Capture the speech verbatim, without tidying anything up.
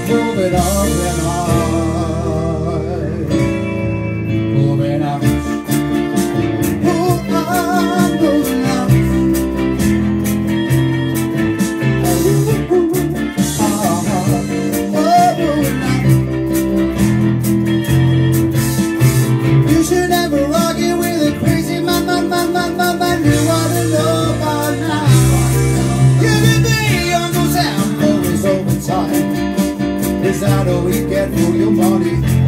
moving up and high, moving up, move on, moving up. Ooh, ooh, uh-huh. Oh, moving up. You should never argue with a crazy man, man, man, man, man, man. You ought to know by now. You can be Uncle Sam, always overtime. Is that all we get for your money?